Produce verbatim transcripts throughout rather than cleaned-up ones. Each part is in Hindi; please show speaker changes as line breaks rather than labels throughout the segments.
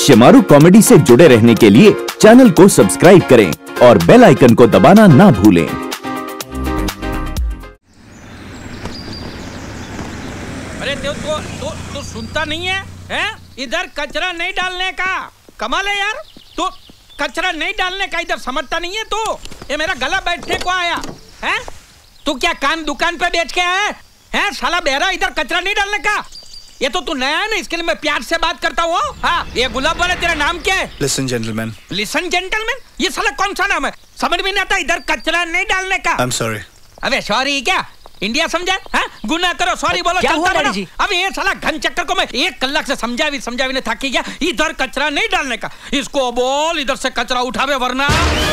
शिमारू कॉमेडी से जुड़े रहने के लिए चैनल को सब्सक्राइब करें और बेल आइकन को दबाना ना भूलें।
अरे तो तो तो, तो सुनता नहीं है, हैं? इधर कचरा नहीं डालने का। कमाल है यार, तो कचरा नहीं डालने का इधर समझता नहीं है। तो ये मेरा गला बैठने को आया है। तू क्या कान दुकान पे बेच के आया है? साला बहरा, इधर कचरा नहीं डालने का। ये तो तू नया है ना, इसके लिए मैं प्यार से बात करता हूँ। हाँ, ये गुलाब वाला, तेरा नाम क्या है?
Listen gentleman.
Listen gentleman? ये साला कौन सा नाम है? समझ में नहीं आता। इधर कचरा नहीं डालने का।
I am sorry.
अबे सॉरी क्या? इंडिया समझा? हाँ, गुनाह करो, सॉरी बोलो, चलता बनो। अब ये साला घन चक्कर को मैं एक कलाक से समझा भी समझा भी नहीं, थक गया। इधर कचरा नहीं डालने का। इसको बोल इधर से कचरा उठावे, वरना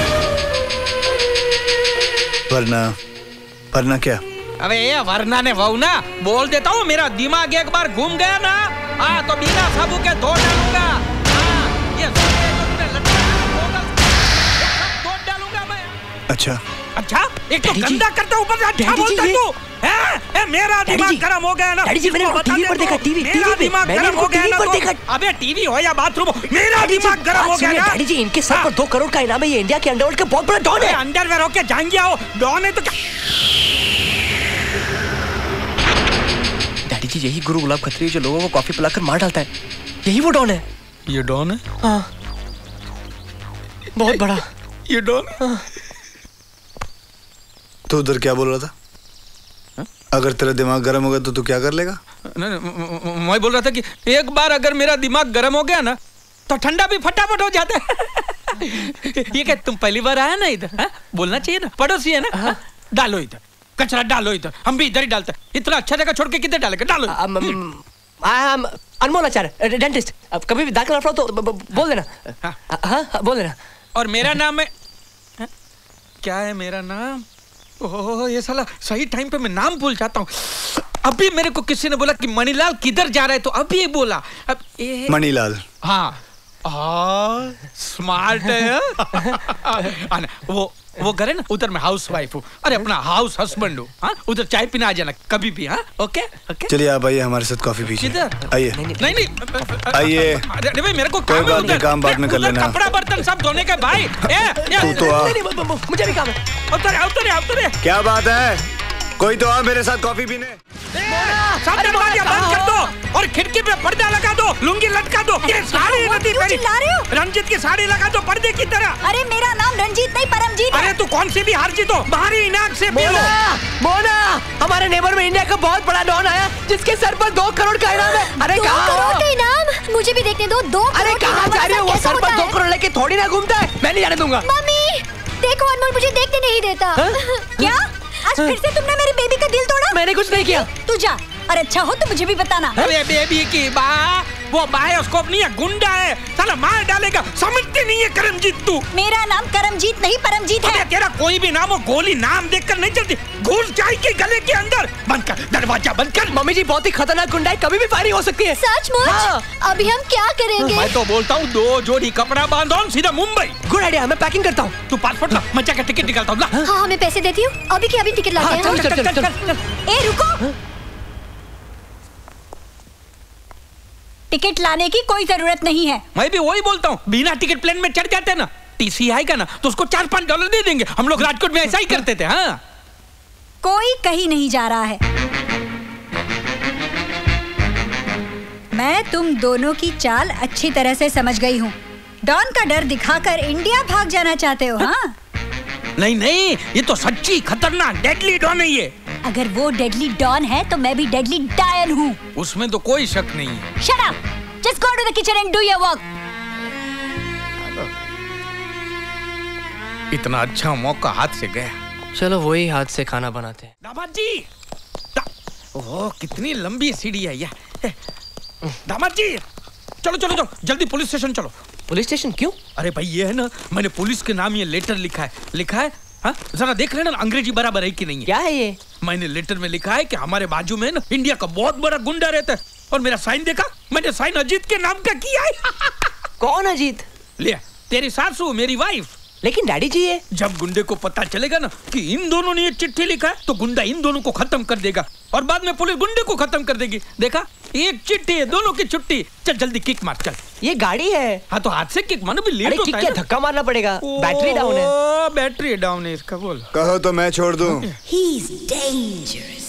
वरना वरना क्या?
अबे ये वरना ने वो ना बोल देता हूँ। मेरा दिमाग एक बार घूम गया ना, हाँ तो बिना साबु के धो डालूंगा। हाँ, ये धो डालूंगा मैं।
अच्छा
अच्छा, एक तो गंदा करता ऊपर से अच्छा बोलता तू। है? मेरा दिमाग गरम हो गया ना।
डैडी जी, मैंने टीवी पर देखा, टीवी
मेरा दिमाग गरम हो गया ना।
देखा।
अबे टीवी हो या बाथरूम, मेरा दिमाग गरम हो गया ना।
डैडी जी, इनके सर पर दो करोड़ का इनाम है। ये इंडिया के अंडरवर्ल्ड का बहुत बड़ा डॉन है।
अंडरवेयर होके जाएंगे आओ, डॉन है तो क्या?
डैडी जी, यही गुरु गुलाब खत्री जो लोगों को कॉफी पिलाकर मार डालता है, यही वो डॉन है।
ये डॉन है?
हाँ, बहुत बड़ा।
ये डॉन है?
तो उधर क्या बोल रहा था? हा? अगर तेरा दिमाग गर्म हो गया तो तू क्या कर लेगा?
नहीं, मैं बोल रहा था कि एक बार अगर मेरा दिमाग गर्म हो गया ना तो ठंडा भी फटाफट हो जाता है। ये क्या तुम पहली बार आया ना इधर? बोलना चाहिए ना, पड़ोसी है ना। डालो इधर कचरा, डालो इधर। हम भी इधर ही डालते हैं। इतना अच्छा जगह छोड़ के किधर डालेगा? डालो।
अनमोल आचार्य, डेंटिस्ट। अब कभी भी दाखिला हो तो बोल देना। हाँ, बोल देना।
और मेरा नाम है, क्या है मेरा नाम? ओह, ये साला सही टाइम पे मैं नाम भूल जाता हूँ। अभी मेरे को किसी ने बोला कि मणिलाल किधर जा रहा है, तो अभी बोला। अब ये
मणिलाल।
हाँ, आ, स्मार्ट है। आ, वो वो घर है ना, उधर मैं हाउस वाइफ हूँ। अरे अपना हाउस हस्बैंड हूँ। हाँ, उधर चाय पीने आ जाना कभी भी। हाँ, ओके ओके।
चलिए आप आइए हमारे साथ कॉफी पीजिए।
किधर?
आइए।
नहीं नहीं
आइए।
अरे भाई मेरे को
कोई बात नहीं, काम बाद में कर लेना।
कपड़ा बर्तन सब धोने का भाई।
तू तो आ।
मुझे भी काम है।
उतर उतर उतर।
क्या बात है? कोई तो आ मेरे साथ कॉफी पीने।
सब दरवाजा बंद कर दो और खिड़की पे पर्दा लगा दो, लुंगी लटका दो। ये साड़ी नदी मेरी। रंजीत की साड़ी लगा दो पर्दे की तरह।
अरे मेरा नाम रंजीत नहीं परमजीत है।
अरे तू कौन सी भी हार जीतो, बाहरी इनाम से बोलो।
मोना, हमारे नेबर में इंडिया का बहुत बड़ा डॉन आया जिसके सर पर दो करोड़ का इनाम है। अरे
दो करोड़ का इनाम? मुझे भी देखने दो। दो
अरे कहाँ जा रहे हो? वो सर पर दो करोड़ लेके थोड़ी ना घूमता है। मैं नहीं जाने दूंगा।
मम्मी देखो, अनमोल मुझे देखने नहीं देता। क्या आज फिर से तुमने मेरी बेबी का दिल तोड़ा?
मैंने कुछ नहीं किया।
तू जा, और अच्छा हो तो मुझे भी बताना।
अरे बेबी की बा, वो बायोस्कोप नहीं है, गुंडा है, साला मार डालेगा। समझती नहीं है करमजीत तू?
मेरा नाम करमजीत नहीं परमजीत है।
तेरा कोई भी नाम हो, गोली नाम देखकर नहीं चलती। घुस जाएगी गले के अंदर। बंद कर दरवाजा, बंद कर।
मम्मी जी, बहुत ही खतरनाक गुंडा है, कभी भी फायरिंग हो सकती है।
सचमुच? हाँ। अभी हम क्या करेंगे?
मैं तो बोलता हूँ दो जोड़ी कपड़ा बांधो, सीधा मुंबई।
गुड आइडिया, मैं पैकिंग करता हूँ।
तू पासपोर्ट ला, मैं जाकर टिकट निकालता हूँ।
हाँ, मैं पैसे देती हूँ। अभी की अभी टिकट लाते हैं।
चल चल चल चल।
ए रुको, टिकट लाने की कोई जरूरत नहीं है।
मैं भी वही बोलता हूँ, बिना टिकट प्लेन में चढ़ जाते ना, टीसी आएगा ना तो उसको चार पाँच डॉलर दे देंगे। हम लोग राजकोट में ऐसा ही करते थे। हाँ,
कोई कहीं नहीं जा रहा है। मैं तुम दोनों की चाल अच्छी तरह से समझ गई हूँ। डॉन का डर दिखाकर इंडिया भाग जाना चाहते हो? हाँ?
नहीं नहीं, ये तो सच्ची खतरनाक डेडली डॉन है ये।
अगर वो डेडली डॉन है तो मैं भी डेडली डायन हूँ।
उसमें तो कोई शक नहीं है।
Shut up! Just go to the kitchen and do your work.
इतना अच्छा मौका हाथ से गया।
चलो वही हाथ से खाना बनाते हैं।
दामाद जी, दा... ओह कितनी लंबी सीढ़ी है ये। दामाद जी, चलो चलो चलो जल्दी पुलिस स्टेशन चलो।
पुलिस स्टेशन क्यों?
अरे भाई ये है ना, मैंने पुलिस के नाम ये लेटर लिखा है। लिखा है हाँ, जरा देख लेना अंग्रेजी बराबर है कि नहीं है।
क्या है ये?
मैंने लेटर में लिखा है कि हमारे बाजू में ना इंडिया का बहुत बड़ा गुंडा रहता है। और मेरा साइन देखा, मैंने साइन अजीत के नाम का किया है।
कौन अजीत?
ले, तेरी सासू, मेरी वाइफ।
लेकिन डैडी जी ये
जब गुंडे को पता चलेगा ना कि इन दोनों ने ये चिट्ठी लिखा है तो गुंडा इन दोनों को खत्म कर देगा। और बाद में पुलिस गुंडे को खत्म कर देगी। देखा, एक चिट्ठी है, दोनों की छुट्टी। चल जल्दी किक मार, चल।
ये गाड़ी है।
हाँ तो हाथ से किक मारो, भी लेट होता है ना।
धक्का मारना पड़ेगा, बैटरी डाउन है।
ओ बैटरी डाउन है इसका, बोल।
कहो तो मैं छोड़ दूं।
He's dangerous.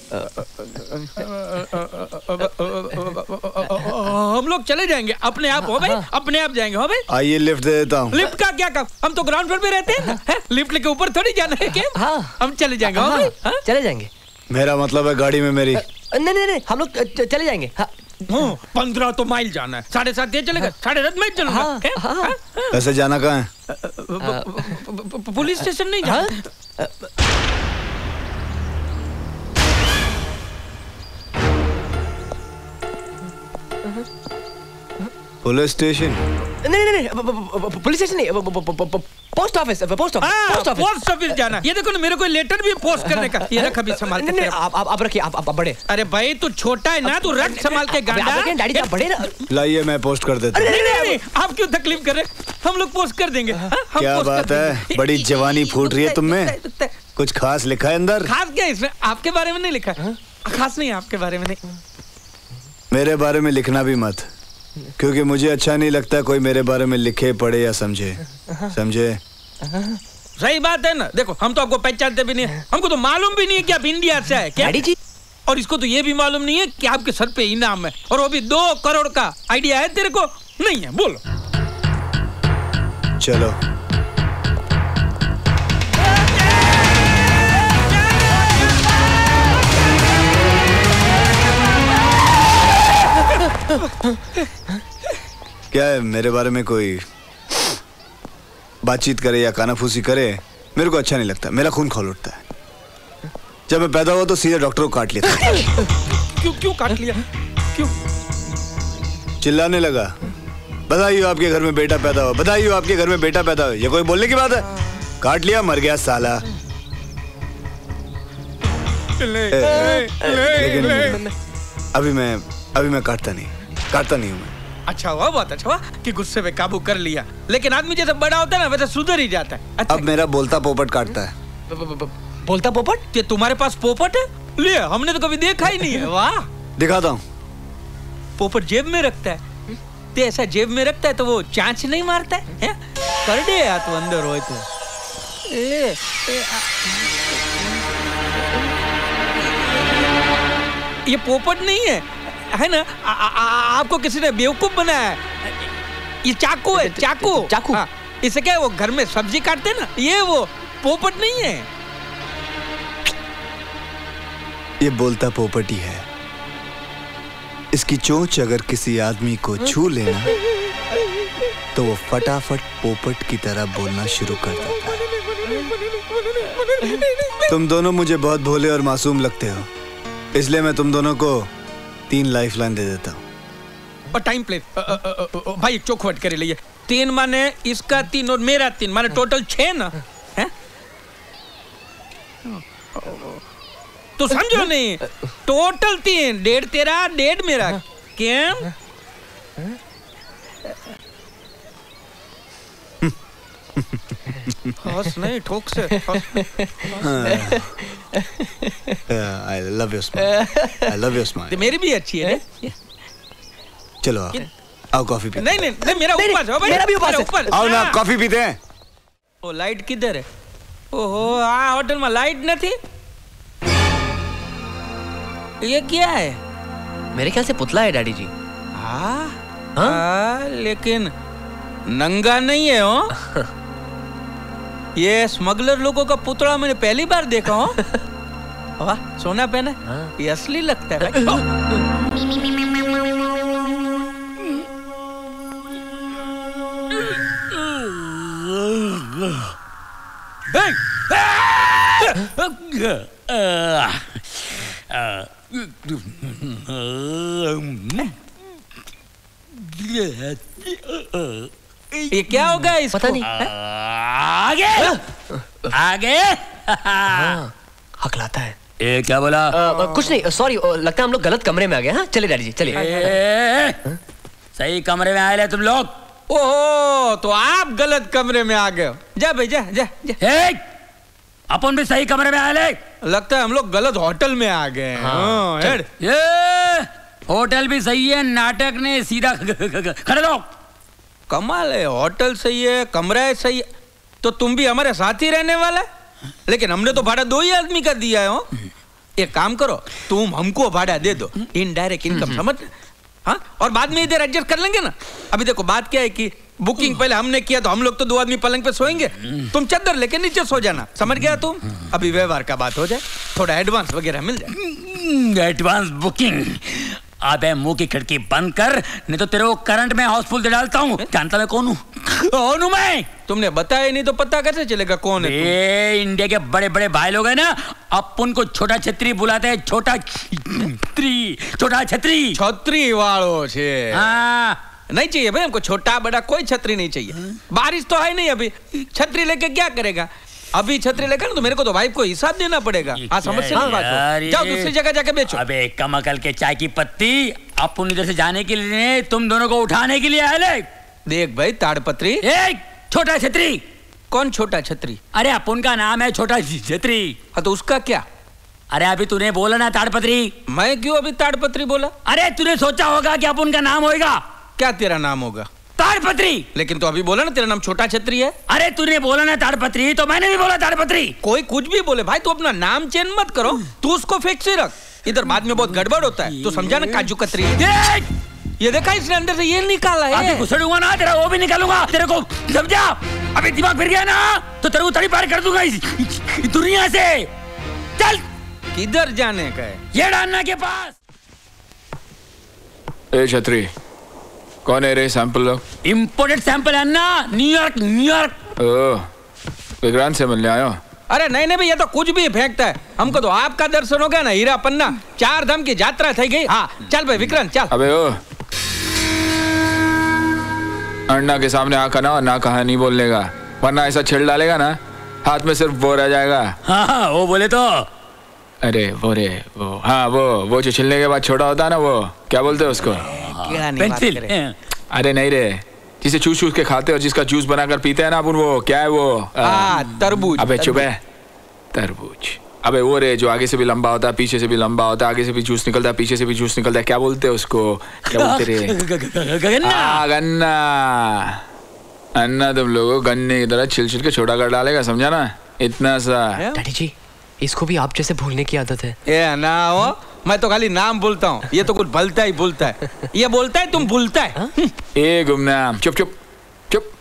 हम लोग चले जाएंगे अपने आप, हो भाई, अपने आप जाएंगे, हो भाई।
आइए लिफ्ट दे देता हूँ।
लिफ्ट का क्या काम, हम तो ग्राउंड फ्लोर पे रहते हैं, है? लिफ्ट लेके ऊपर थोड़ी जाना है क्या?
हाँ।
हम चले जाएंगे, हो भाई, हाँ?
चले जाएंगे।
मेरा मतलब है गाड़ी में मेरी।
नहीं नहीं नहीं, हम लोग चले जाएंगे। हाँ।
पंद्रह तो माइल जाना है, साढ़े सात ये चलेगा, साढ़े सात माइल चलूंगा।
ऐसे जाना कहाँ है?
पुलिस स्टेशन नहीं जाना।
Police station?
नहीं नहीं नहीं, पुलिस स्टेशन नहीं, post office, post office, post office,
post office जाना। ये देखो ना, मेरे को लेटर भी पोस्ट करने का। ये रख अभी संभाल के।
आप आप रखिए, आप आप बड़े।
अरे भाई तू छोटा है ना, तू रख संभाल के गांडा।
डैडी आप बड़े ना।
लाइए मैं पोस्ट कर देता हूँ।
नहीं नहीं, आप क्यों तकलीफ कर रहे, हम लोग पोस्ट कर देंगे।
क्या बात है, बड़ी जवानी फूट रही है तुम में। कुछ खास लिखा है अंदर?
खास क्या इसमें, आपके बारे में नहीं लिखा। खास नहीं, आपके बारे में नहीं।
मेरे बारे में लिखना भी मत, क्योंकि मुझे अच्छा नहीं लगता कोई मेरे बारे में लिखे पढ़े या समझे। समझे?
सही बात है ना। देखो हम तो आपको पहचानते भी नहीं है, हमको तो मालूम भी नहीं है कि आप इंडिया से है क्या जी? और इसको तो ये भी मालूम नहीं है कि आपके सर पे इनाम है, और वो भी दो करोड़ का। आइडिया है तेरे को? नहीं है, बोलो।
चलो। क्या है, मेरे बारे में कोई बातचीत करे या कानाफूसी करे, मेरे को अच्छा नहीं लगता। मेरा खून खौल उठता है। जब मैं पैदा हुआ तो सीधे डॉक्टर को काट लिया था।
क्यों क्यों काट लिया, क्यों?
चिल्लाने लगा, बधाई हो आपके घर में बेटा पैदा हो, बधाई हो आपके घर में बेटा पैदा हो। ये कोई बोलने की बात है? काट लिया, मर गया साला।
ले,
ए,
ले,
लेकिन
ले।
अभी मैं अभी मैं काटता नहीं काटता नहीं हूँ मैं।
अच्छा हुआ, बहुत अच्छा हुआ कि गुस्से पे काबू कर लिया। लेकिन आदमी जैसे बड़ा होता है ना, वैसे सुधर ही जाता है। अच्छा।
अब मेरा बोलता पोपट काटता है।
ब, ब, ब, बोलता पोपट? ये तुम्हारे पास पोपट है? ले, हमने तो कभी देखा ही नहीं है। वाह। दिखाता हूँ। पोपट जेब में रखता है, ते ऐसा जेब में रखता है तो वो चांच नहीं मारता है, है? कर दे या तो अंदर हो तो। ए, ए, ये पोपट नहीं है, है ना? आ, आ, आ, आपको किसी ने बेवकूफ बनाया है। ये चाकू है, चाकू। चाकू। हाँ, इसे क्या है, वो घर में सब्जी काटते हैं ना, ये वो पोपट नहीं है।
ये बोलता पोपट ही है। इसकी चोंच अगर किसी आदमी को छू लेना तो वो फटाफट पोपट की तरह बोलना शुरू कर देता है। तुम दोनों मुझे बहुत भोले और मासूम लगते हो, इसलिए मैं तुम दोनों को तीन लाइफ लाइन दे देता हूँ।
और टाइम प्लेट भाई चौखवट करे लिए। तीन माने इसका तीन और मेरा तीन, माने टोटल छह ना है? तो समझो नहीं, टोटल तीन। डेढ़ तेरा, डेढ़ मेरा। क्या? हंस नहीं, ठोक से।
I love your smile. I love your smile.
मेरी भी अच्छी है।
चलो आओ, आओ कॉफी पीते।
नहीं नहीं नहीं, मेरा ऊपर है भाई,
मेरा भी ऊपर है।
आओ ना कॉफी पीते हैं।
ओ लाइट किधर है? ओहो, हाँ होटल में लाइट नहीं। ये क्या है?
मेरे ख्याल से पुतला है डैडी जी।
हाँ हाँ, लेकिन नंगा नहीं है हो। ये स्मगलर लोगों का पुतला मैंने पहली बार देखा हूँ। वाह, सोना पहना है, ये असली लगता है ये क्या होगा इसको?
पता नहीं।
आगे आगे
हकलाता है।
ये क्या बोला?
आ, कुछ नहीं, सॉरी, लगता है हम लोग गलत कमरे में आ गए। हाँ चलिए डैडी जी, चलिए।
सही कमरे में आए ले तुम लोग।
ओह, तो आप गलत कमरे में आ गए हो। जा भाई, जा जा जा।
अपन भी सही कमरे में आए ले।
लगता है हम लोग गलत होटल में आ गए। हाँ, हेड।
ये होटल भी सही है, नाटक ने सीधा खड़े लो।
कमाल है, होटल सही है, कमरा है सही है, तो तुम भी हमारे साथ ही रहने वाला? लेकिन हमने तो भाड़ा दो ही आदमी का दिया है। हो एक काम करो, तुम हमको भाड़ा दे दो, इनडायरेक्ट इनकम समझ। हाँ, और बाद में इधर एडजस्ट कर लेंगे ना। अभी देखो बात क्या है कि बुकिंग पहले हमने किया तो हम लोग तो दो आदमी पलंग पे सोएंगे, तुम चादर लेके नीचे सो जाना, समझ गया तुम? अभी व्यवहार का बात हो जाए, थोड़ा एडवांस वगैरह मिल जाए।
Advance booking? अबे मुंह की खिड़की बंद कर, नहीं तो तेरे को करंट में हाउसफुल दे डालता हूँ। जानता मैं कौन हूँ? कौन हूँ मैं?
तुमने बताया नहीं तो पता कैसे चलेगा कौन है?
ए, इंडिया के बड़े बड़े भाई लोग हैं ना, अपन को छोटा छतरी बुलाते हैं। छोटा छतरी, छोटा छतरी,
छतरी वालों से।
हाँ,
नहीं चाहिए भाई हमको छोटा बड़ा कोई छतरी नहीं चाहिए। बारिश तो है नहीं, अभी छतरी लेके क्या करेगा? अभी छतरी लेकर ना तो मेरे को तो वाइफ को हिसाब देना पड़ेगा। हाँ, समस्या की बात है। जाओ दूसरी जगह जाके बेचो।
अबे कमकल के चाय की पत्ती, अपन इधर से जाने के लिए तुम दोनों को उठाने के लिए आए ले।
देख भाई ताड़पत्री।
एक छोटा छतरी।
कौन छोटा छतरी?
अरे अपन का नाम है छोटा छतरी।
हाँ तो उसका क्या?
अरे अभी तूने बोला ना ताड़पत्री।
मैं क्यों अभी ताड़पत्री बोला?
अरे तूने सोचा होगा कि अपन का नाम होगा।
क्या तेरा नाम होगा?
ताड़पत्री।
लेकिन तो अभी बोला ना तेरा नाम छोटा छतरी है।
अरे तूने बोला ना ताड़पत्री, तो मैंने भी बोला ताड़पत्री।
कोई कुछ भी बोले भाई, तू अपना नाम चेंज मत करो, तू उसको फिक्स ही रख। इधर बाद में बहुत गड़बड़ होता है, तो समझा ना काजू कतरी। ये देखा इसने अंदर से ये निकाला है।
अभी घुसड़ूंगा ना तेरा वो भी निकालूंगा तेरे को, समझा? अभी दिमाग फिर गया ना तो तेरे को तड़ी पार कर दूंगा इस दुनिया से। चल।
किधर जाने का है?
ये डालना के पास।
ए छतरी, कौन है रे सैंपल लोग?
इम्पोर्टेड सैंपल है ना, न्यूयॉर्क न्यूयॉर्क।
ओह, विक्रांत से मिलने आयो?
अरे नहीं नहीं भैया, तो कुछ भी फेंकता है। हमको तो आपका दर्शन हो गया ना, हीरा पन्ना चार धाम की यात्रा थी गई। हाँ चल भाई विक्रांत चल।
अबे ओ अन्ना के सामने आकर ना ना कहा नहीं बोलने का, वरना ऐसा छेड़ डालेगा ना हाथ में सिर्फ वो रह जाएगा।
हाँ हाँ वो बोले तो।
अरे वो रे वो, हाँ वो वो जो छिलने के बाद छोटा होता है ना, वो क्या बोलते हैं उसको?
पेंसिल।
अरे नहीं रे, जिसे चूस चूस के खाते और जिसका जूस बनाकर पीते हैं ना अपन, वो क्या है वो?
तरबूज।
अबे चुप है, तरबूज। अबे वो रे जो आगे से भी लंबा होता है, पीछे से भी लंबा होता है, आगे से भी जूस निकलता है, पीछे से भी जूस निकलता है, क्या बोलते हैं उसको? क्या बोलते रे?
गन्ना।
गन्ना। अन्ना तुम लोगों गन्ने की तरह छिल छिल के छोटा कर डालेगा, समझा ना? इतना सा।
डैडी जी, इसको भी आप जैसे भूलने की आदत है।
ये ना हो, मैं तो खाली नाम बोलता हूँ, ये तो कुछ भलता ही बोलता है। ये बोलता है तुम भूलता है।
ए गुमनाम, चुप चुप चुप।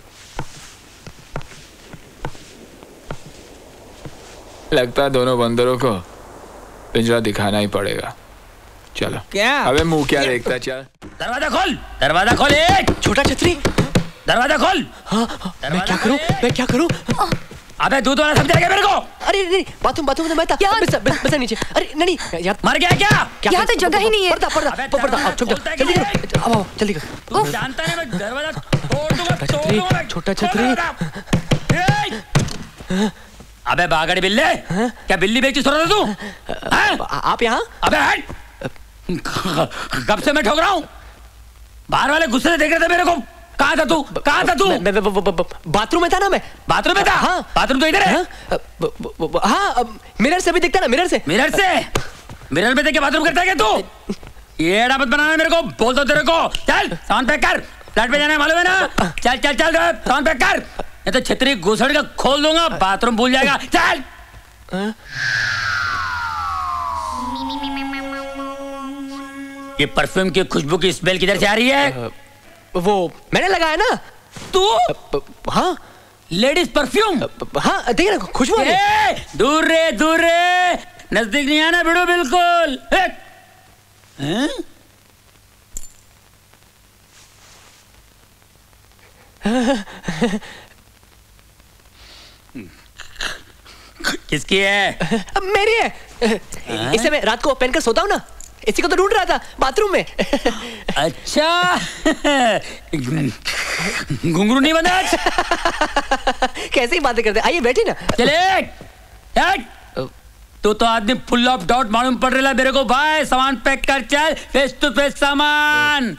लगता है दोनों बंदरों को पिंजरा दिखाना ही पड़ेगा। चलो।
क्या?
अबे मुंह क्या देखता है? चल
दरवाजा खोल, दरवाजा खोल। एक
छोटा छतरी,
दरवाजा खोल।
हाँ, हाँ, मैं क्या करूं? मैं क्या करूं?
अबे दूध वाला समझाएगा मेरे को?
अरे नहीं, बाथरूम बाथरूम में मैं था। बस बस बस नीचे। अरे नहीं नहीं, यार
मर गया क्या?
यहाँ तो जगह ही नहीं है।
पर्दा पर्दा पर्दा, आओ चुप जाओ, जल्दी करो, आओ आओ जल्दी करो।
जानता है मैं दरवाजा तोड़ दूंगा, तोड़ दूंगा।
छोटा छतरी।
अबे बागड़ बिल्ले, क्या बिल्ली बेचती सो रहा था तू?
आप यहाँ?
अबे हट, कब से मैं ठोक रहा हूँ? बाहर वाले गुस्से से देख रहे थे मेरे को। कहाँ था तू? कहाँ था तू?
बाथरूम में था ना मैं।
बाथरूम में था?
हाँ।
बाथरूम तो इधर है।
हाँ, मिरर से भी दिखता ना, मिरर से।
मिरर से? मिरर में देख के बाथरूम करता है क्या तू? ये मत बनाना मेरे को, बोल दो तेरे को। चल साउंड पैक कर, फ्लैट पे जाना है मालूम है ना? चल चल चल साउंड पैक कर, नहीं तो छतरी घुसड़ का खोल दूंगा, बाथरूम भूल जाएगा। चल। ये परफ्यूम की खुशबू की स्मेल किधर से आ रही है?
वो मैंने लगाया ना।
तू?
हाँ,
लेडीज परफ्यूम।
हाँ देख ना, खुशबू आ रही है।
दूर रे दूर रे, नजदीक नहीं आना बिड़ो बिल्कुल। हैं? किसकी है?
मेरी है। इसे मैं रात को पहनकर सोता हूँ ना, इसी को तो ढूंढ रहा था बाथरूम में।
अच्छा, घुंघरू नहीं बंधा?
कैसे ही बातें करते, आइए बैठिए ना।
चले। तू तो आदमी फुल ऑफ डाउट मालूम पड़ रहा है मेरे को भाई। सामान पैक कर, चल फेस टू फेस सामान।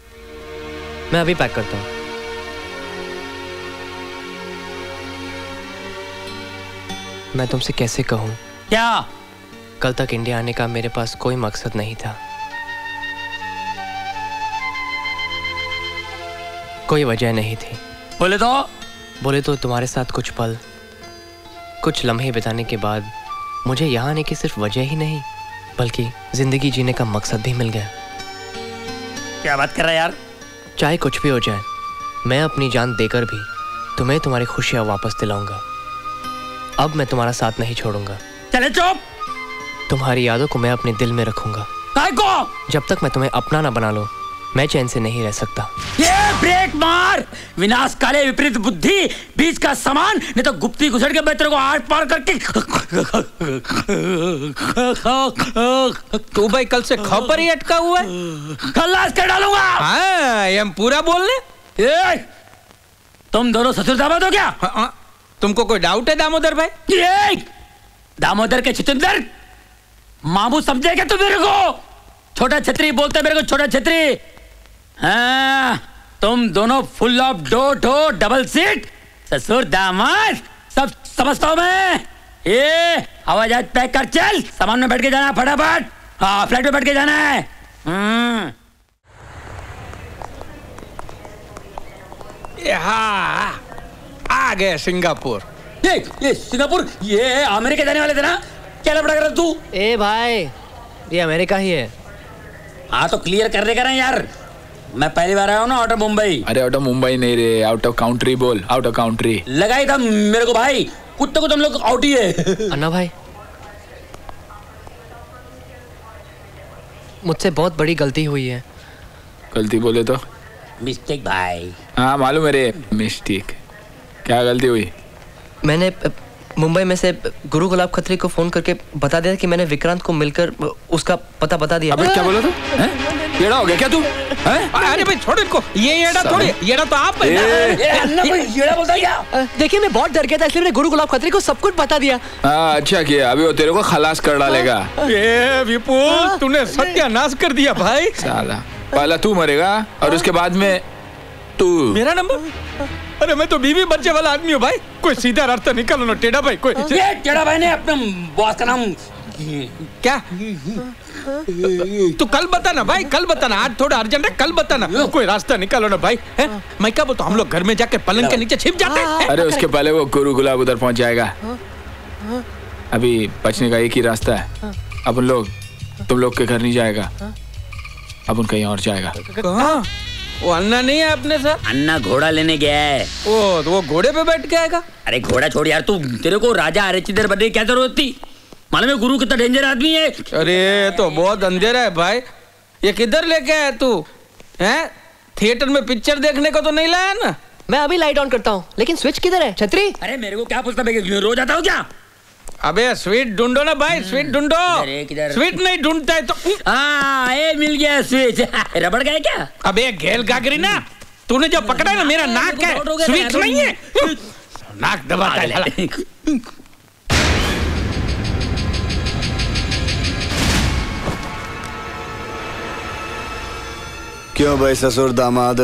मैं अभी पैक करता हूँ। मैं तुमसे कैसे कहूँ?
क्या?
कल तक इंडिया आने का मेरे पास कोई मकसद नहीं था, कोई वजह नहीं थी।
बोले तो
बोले तो तुम्हारे साथ कुछ पल, कुछ लम्हे बिताने के बाद मुझे यहाँ आने की सिर्फ वजह ही नहीं बल्कि जिंदगी जीने का मकसद भी मिल गया।
क्या बात कर रहा है यार?
चाहे कुछ भी हो जाए, मैं अपनी जान देकर भी तुम्हें तुम्हारी खुशियाँ वापस दिलाऊंगा। अब मैं तुम्हारा साथ नहीं छोड़ूंगा।
चले चुप।
तुम्हारी यादों को मैं अपने दिल में रखूंगा।
काय को?
जब तक मैं तुम्हें अपना ना बना लूं, मैं चैन से नहीं रह सकता।
ये ब्रेक मार, विनाश काले विपरीत बुद्धि, बीच का समान, नहीं तो गुप्ती घुसड़ के मैं तेरे को आर पार करके।
तू भाई कल से खबर ही अटका हुआ है,
खल्लास कर डालूंगा।
हाँ, ये हम पूरा बोल ले।
ए, तुम दोनों ससुर दामाद हो क्या?
हाँ, हाँ, तुमको कोई डाउट है दामोदर भाई?
ये दामोदर के चितिंदर मामू समझे क्या तुम मेरे को? छोटा छतरी बोलते मेरे को, छोटा छतरी। हाँ, तुम दोनों फुल ऑफ डो डो डबल सीट ससुर दामाद सब समझता हूं मैं। ये हवाई जहाज पैक कर, चल सामान में बैठ के जाना फटाफट। हाँ, फ्लाइट में बैठ के जाना है। हम्म।
हाँ, आ गए सिंगापुर।
ये ये सिंगापुर, ये अमेरिका जाने वाले थे ना? क्या लपड़ा कर रहा तू?
ए भाई, ये अमेरिका ही है।
हाँ तो क्लियर कर देगा ना यार, मैं पहली बार आया हूँ ना आउट ऑफ मुंबई।
अरे आउट ऑफ मुंबई नहीं रे, आउट ऑफ काउंट्री बोल, आउट ऑफ काउंट्री।
लगा ही था मेरे को भाई, कुत्ते को तुम लोग आउट ही है।
अन्ना भाई, मुझसे बहुत बड़ी गलती हुई है।
गलती बोले तो?
मिस्टेक भाई।
हाँ मालूम है रे, मिस्टेक। क्या गलती हुई?
मैंने मुंबई में से गुरु गुलाब खत्री को फोन करके बता दिया कि मैंने विक्रांत को मिलकर उसका पता बता दिया।
अबे क्या बोला तू? येड़ा हो गया क्या तू?
अरे भाई छोड़ इनको, ये येड़ा थोड़ी, येड़ा तो आप है।
येड़ा बोलता है क्या?
देखिए मैं बहुत डर गया था, इसलिए मैंने गुरु गुलाब खत्री को सब कुछ बता दिया।
हाँ अच्छा किया, अभी वो तेरे को खलास कर डालेगा।
ये विपुल, तूने सत्यानाश कर दिया भाई।
साला, पहला तू मरेगा और उसके बाद में तू।
मेरा नंबर? अरे मैं तो बीवी बच्चे वाला आदमी हूँ भाई, कोई सीधा रास्ता निकालो ना टेढ़ा भाई। कोई
ये टेढ़ा भाई ने अपने बॉस का नाम
क्या? तू कल बताना भाई, कल बताना, आज थोड़ा अर्जेंट है, कल बताना। कोई रास्ता निकालो ना भाई। है? मैं क्या बोलता हूँ, हम लोग घर में जाके पलंग के नीचे छिप जाते हैं।
अरे उसके पहले वो गुरु गुलाब उधर पहुंच जाएगा। अभी बचने का एक ही रास्ता है, अपन लोग तुम लोग के घर नहीं जाएगा, अपन कहीं और जाएगा।
कहाँ? वो अन्ना नहीं है अपने साथ?
अन्ना घोड़ा लेने गया है।
ओ, तो वो घोड़े पे बैठ के आएगा?
अरे घोड़ा छोड़ यार, तू तेरे को राजा अरेचिदर बनने की क्या जरूरत थी? मालूम है गुरु कितना डेंजर आदमी है?
अरे तो बहुत अंधेरा है भाई, ये किधर लेके आया तू? हैं? थिएटर में पिक्चर देखने को तो नहीं लाया ना?
मैं अभी लाइट ऑन करता हूँ, लेकिन स्विच किधर है? छतरी?
अरे मेरे को क्या पूछता, मैं रोज आता हूँ क्या?
अबे स्वीट ढूंढो ना भाई, स्वीट ढूंढो। स्वीट नहीं ढूंढता है तो
हाँ, ये मिल गया स्वीट। रबड़ का है क्या?
अबे घेल गागरी ना, तूने जो पकड़ा है ना मेरा नाक है, स्वीट नहीं है। नाक दबाता है।
क्यों भाई ससुर दामाद,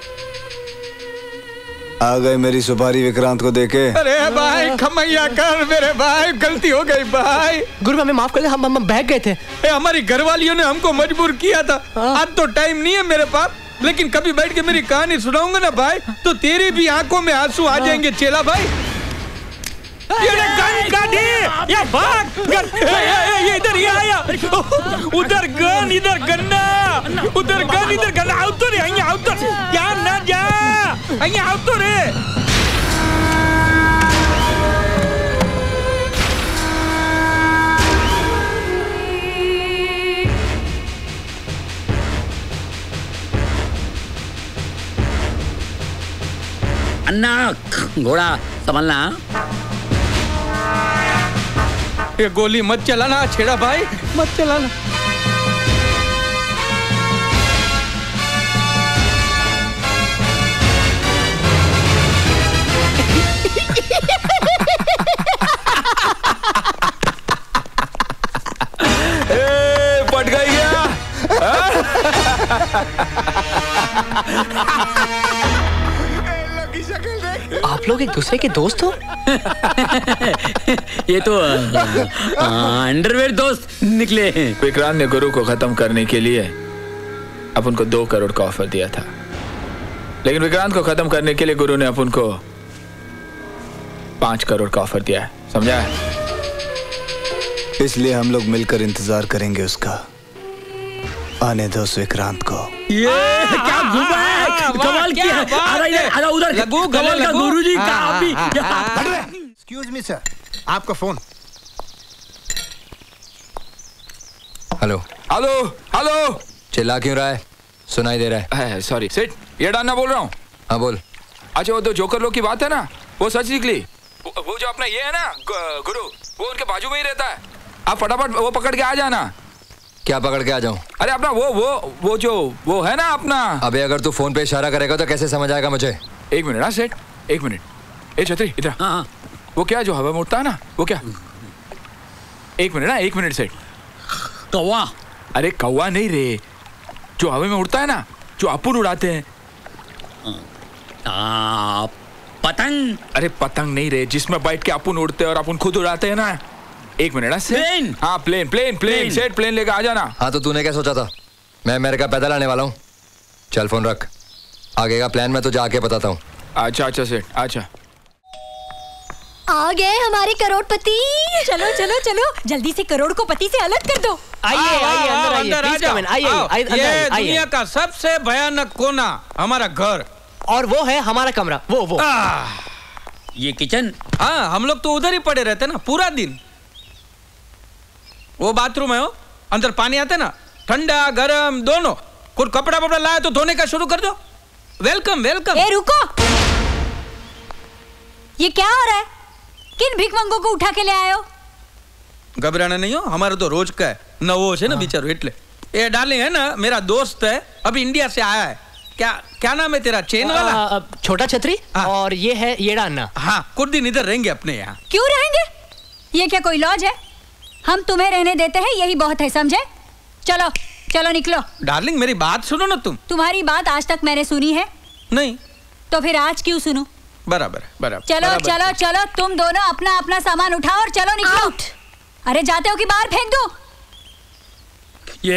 आ गए मेरी सुपारी विक्रांत को देके?
अरे भाई खमैया कर मेरे भाई, गलती हो गई भाई।
गुरु हमें माफ कर दे, हम हम बहक गए थे।
ए, हमारी घरवालियों ने हमको मजबूर किया था। आज तो टाइम नहीं है मेरे पास, लेकिन कभी बैठ के मेरी कहानी सुनाऊंगा ना भाई, तो तेरी भी आंखों में आंसू आ जाएंगे चेला भाई। ये गन काटी, ये भाग, गन, ये इधर ये आया, उधर गन, इधर गन्ना, उधर गन, इधर गन्ना, आओ तो रे, यहाँ आओ तो, क्या ना जा, यहाँ आओ तो रे।
अन्ना घोड़ा संभलना।
ये गोली मत चलाना छेड़ा भाई, मत चलाना।
ए, पट गई क्या?
आप लोग एक दूसरे के दोस्त हो?
ये तो अंडरवेयर दोस्त निकले हैं।
विक्रांत ने गुरु को खत्म करने के लिए अपन को दो करोड़ का ऑफर दिया था, लेकिन विक्रांत को खत्म करने के लिए गुरु ने अपन को पांच करोड़ का ऑफर दिया है, समझा?
इसलिए हम लोग मिलकर इंतजार करेंगे उसका। आने दो उस विक्रांत को।
ये क्या घूमा है? कमाल किया है। आधा इधर आधा उधर।
लगू
कमाल का गुरुजी का आप भी।
एक्सक्यूज मी सर, आपका फोन।
Hello
hello hello.
चिल्ला क्यों रहा है? सुनाई दे रहा
है। सॉरी सेठ, ये डालना बोल रहा हूँ।
हाँ बोल।
अच्छा वो दो जोकर लोग की बात है ना, वो सच निकली। वो, वो जो अपना ये है ना गुरु, वो उनके बाजू में ही रहता है। आप फटाफट वो पकड़ के आ जाना।
क्या पकड़ के आ जाऊं?
अरे अपना वो वो वो जो वो है ना अपना।
अबे अगर तू फोन पे इशारा करेगा तो कैसे समझ आएगा मुझे?
एक मिनट ना सेठ, एक मिनट। ए छतरी इधर।
हाँ हाँ।
वो क्या जो हवा में उड़ता है ना, वो क्या? एक मिनट ना, एक मिनट सेठ।
कौवा?
अरे कौवा नहीं रे, जो हवा में उड़ता है ना, जो अपन उड़ाते हैं।
आ, पतंग?
अरे पतंग नहीं रे, जिसमें बैठ के अपन उड़ते हैं और अपन खुद उड़ाते हैं ना। एक मिनट ना
प्लेन।
हाँ प्लेन प्लेन प्लेन सेठ, प्लेन लेकर आ जाना।
हाँ तो तूने क्या सोचा था? मैं अमेरिका पैदल आने वाला हूँ। चल फोन रख, आगे का प्लान मैं तुझे आके बताता हूँ।
अच्छा अच्छा सेठ, अच्छा।
आ गए हमारे करोड़पति। चलो चलो चलो जल्दी से करोड़ को पति से अलग कर दो।
आइए आइए अंदर आइए, प्लीज कम इन, आइए आइए।
ये दुनिया का सबसे भयानक कोना हमारा घर,
और वो है हमारा कमरा। वो वो
ये किचन।
हाँ हम लोग तो उधर ही पड़े रहते ना पूरा दिन। वो बाथरूम है, हो अंदर पानी आता है ना, ठंडा गरम दोनों। कुछ कपड़ा वपड़ा लाया तो धोने का शुरू कर दो। Welcome welcome.
ए रुको, ये क्या हो रहा है? किन भिखमंगों को उठा के ले आए हो?
घबराना नहीं हो, हमारा तो रोज का है ना। वो है ना बेचारो, इटले ये डार्लिंग है ना, मेरा दोस्त है, अभी इंडिया से आया है। क्या क्या नाम है तेरा? चेन वाला?
छोटा छतरी। और ये है येड़ा अन्ना।
हाँ कुछ दिन इधर रहेंगे अपने यहाँ।
क्यों रहेंगे? ये क्या कोई लॉज है? हम तुम्हें रहने देते हैं, यही बहुत है, समझे? चलो चलो निकलो।
डार्लिंग मेरी बात सुनो ना तुम।
तुम्हारी बात आज तक मैंने सुनी है
नहीं,
तो फिर आज क्यों सुनूं?
बराबर बराबर।
चलो
बराबर।
चलो चलो तुम दोनों अपना अपना सामान उठाओ और चलो निकलो। अरे जाते हो कि बाहर फेंक दो?
ये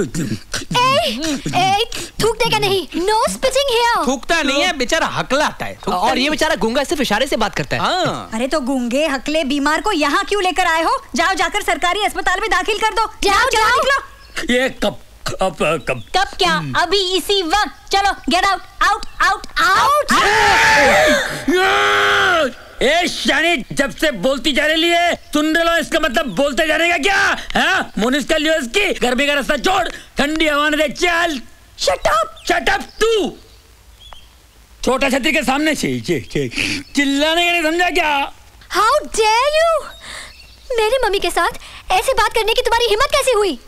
ए, थूकने का नहीं, नो स्पिचिंग हियर।
थूकता नहीं है बेचारा, हकलाता है।
और ये बेचारा गूंगा सिर्फ इशारे से बात करता है।
हाँ।
अरे तो गूंगे हकले बीमार को यहाँ क्यों लेकर आए हो? जाओ जाकर सरकारी अस्पताल में दाखिल कर दो। जाओ जाओ निकलो।
ये कब कब कब
कब क्या? अभी इसी वक्त। चलो get out out out out.
ए शानी, जब से बोलती जा रही है सुन रहे लो, इसका मतलब बोलते जाने का क्या? हाँ मुनिस्कल यूएस की गर्मी का रास्ता छोड़, ठंडी हवा ने दे चल।
शट अप
शट अप तू। छोटा छतरी के सामने चिल्लाने का नहीं समझा क्या?
How dare you? मेरी मम्मी के साथ ऐसे बात करने की तुम्हारी हिम्मत कैसे हुई?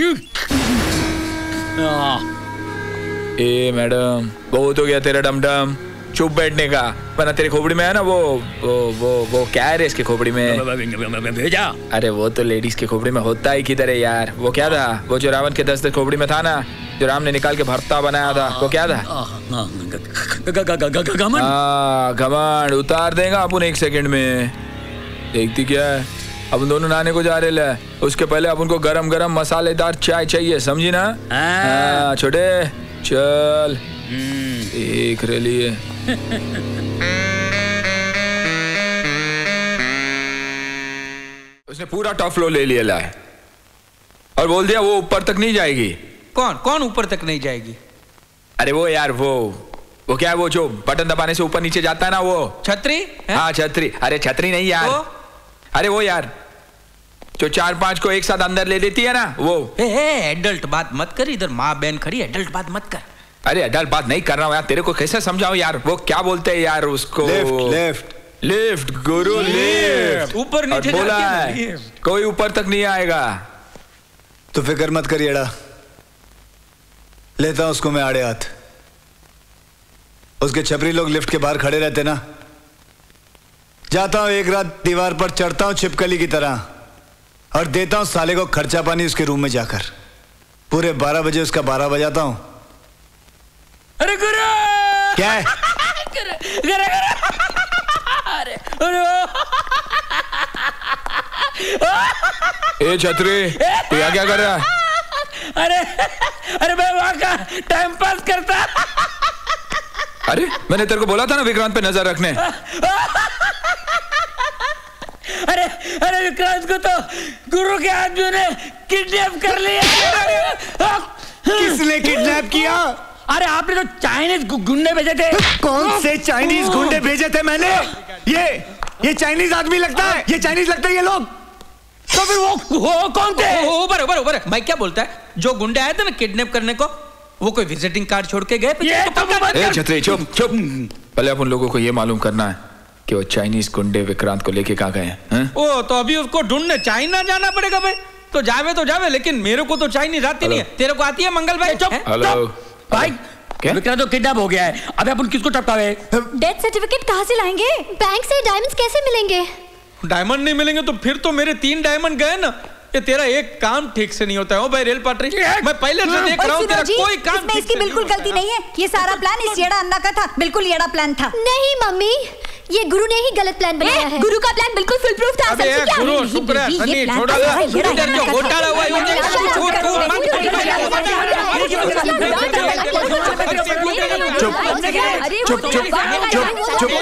ए मैडम, बहुत हो गया तेरा डमडम, चुप बैठने का। वरना तेरी खोपड़ी में है ना वो वो वो वो क्या है रे इसके खोपड़ी में?
भेजा।
अरे वो तो लेडीज के खोपड़ी में होता ही किधर है यार? वो क्या था? वो जो रावण के दस दस खोपड़ी में था ना, जो राम ने निकाल के भरता बनाया था, वो क्या था?
घमंड।
घमंड उतार देगा अपन एक सेकंड में। देखती क्या है, अपन दोनों नहाने को जा रहे हैं, उसके पहले अपन को गरम गरम मसालेदार चाय चाहिए, समझी ना? हाँ छोटे चल एक रही है। उसने पूरा टॉप फ्लोर ले लिया ला और बोल दिया वो ऊपर तक नहीं जाएगी।
कौन कौन ऊपर तक नहीं जाएगी?
अरे वो यार वो वो क्या है, वो जो बटन दबाने से ऊपर नीचे जाता है ना, वो
छतरी।
हाँ छतरी। अरे छतरी नहीं यार, वो? अरे वो यार जो चार पांच को एक साथ अंदर ले लेती है ना, वो।
ए, ए, एडल्ट बात मत कर, इधर माँ बहन खड़ी, एडल्ट बात मत कर।
अरे एडल्ट बात नहीं कर रहा हूँ यार, तेरे को कैसे समझाऊं यार? वो क्या बोलते हैं यार उसको?
लिफ्ट लिफ्ट
लिफ्ट गुरु लिफ्ट।
ऊपर नीचे
बोला है कोई ऊपर तक नहीं आएगा।
तो फिक्र मत करिए एड़ा, लेता हूं उसको मैं आड़े हाथ। उसके छपरी लोग लिफ्ट के बाहर खड़े रहते ना, जाता हूं एक रात दीवार पर चढ़ता हूं छिपकली की तरह और देता हूं साले को खर्चा पानी उसके रूम में जाकर। पूरे बारह बजे उसका बारह बजाता हूं।
अरे गुरु
क्या है?
करे अरे
ए छतरी, तू यहाँ क्या कर रहा है?
अरे अरे मैं वहाँ का टाइम पास करता।
अरे मैंने तेरे को बोला था ना विक्रांत पे नजर रखने।
अरे अरे विक्रांत को तो गुरु के आदमियों ने किडनैप कर लिया।
किसने किडनैप किया?
अरे आपने तो चाइनीज गुंडे भेजे थे।
कौन से चाइनीज गुंडे भेजे थे मैंने? ये ये चाइनीज आदमी लगता है, ये चाइनीज लगता है ये लोग।
तो फिर वो वो कौन थे?
ऊपर ऊपर ऊपर भाई क्या बोलता है? जो गुंडे आए थे ना किडनैप करने को, वो कोई विजिटिंग कार्ड छोड़ के गए?
ए छतरी चुप चुप, पहले अपन लोगों को ये मालूम करना है कि वो चाइनीज गुंडे विक्रांत को लेके कहाँ गए हैं।
ओ तो अभी उसको ढूंढने चाइना जाना पड़ेगा भाई। तो जावे तो जावे, लेकिन मेरे को तो चाइनीज आती नहीं है। तेरे को आती है मंगल भाई?
चुप
हेलो
भाई, विक्रांत तो किडनैप हो गया है। अबे अपन किसको टपकावे?
डेथ सर्टिफिकेट कहाँ से लाएंगे? बैंक से डायमंड्स कैसे मिलेंगे?
डायमंड नहीं मिलेंगे तो फिर तो मेरे तीन डायमंड गए ना। ये तेरा एक काम ठीक से नहीं होता है। ओ भाई रेल पटरी, मैं पहले से देख रहा हूँ तेरा कोई काम
इसमें इसकी बिल्कुल गलती नहीं है। ये सारा प्लान इस येड़ा अन्ना का था, बिल्कुल येड़ा प्लान था।
नहीं मम्मी, ये गुरु ने ही गलत प्लान बनाया है। गुरु का प्लान बिल्कुल फुल प्रूफ था।
अबे गुरु शुक्र है सनी छोड़ा ला। इधर जो घोटाला हुआ है उधर कूद कूद मत।
चुप चुप चुप चुप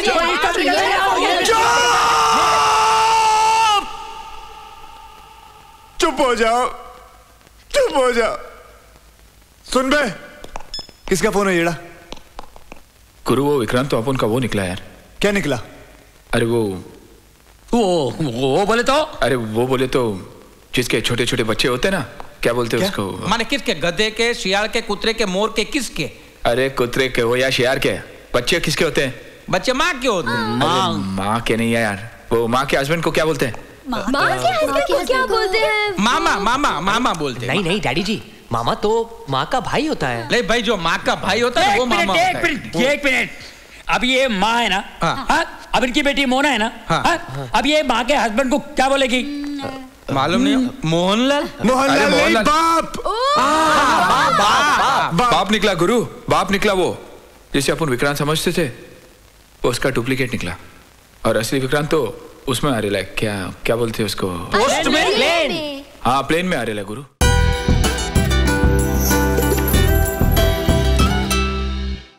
चुप हो जाओ, चुप हो जाओ। सुन बे, किसका फोन है येड़ा?
गुरु वो विक्रांत तो अपन का वो निकला यार।
क्या निकला?
अरे वो
वो वो बोले तो
अरे वो बोले तो जिसके छोटे छोटे बच्चे होते ना, क्या बोलते हैं उसको?
माने किसके? गधे के, शियाल के, कुतरे के, मोर के, किसके?
अरे कुतरे के हो या शियार के, बच्चे किसके होते हैं?
बच्चे माँ के होते हैं।
माँ माँ के नहीं है यार, वो माँ के हस्बैंड को क्या बोलते हैं?
माँ के हस्बैंड को क्या बोलते हैं?
मामा मामा मामा बोलते हैं।
नहीं नहीं डैडी जी, मामा तो माँ का भाई होता है।
नहीं भाई, जो माँ का भाई होता है वो मामा होता है।
एक मिनट एक मिनट, अब ये माँ है ना, हाँ, अब इनकी बेटी मोना है ना, हाँ, अब ये माँ के हस्बैंड को क्या बोलेगी?
मालूम नहीं। मोहनलाल?
मोहनलाल नहीं, बाप।
बाप निकला गुरु, बाप निकला वो जिसे अपन विक्रांत समझते थे, वो उसका डुप्लीकेट निकला। और असली विक्रांत तो उसमें आ रहा है, क्या क्या बोलते हैं उसको?
पोस्ट में प्लेन।
हाँ प्लेन में आ रहा है गुरु।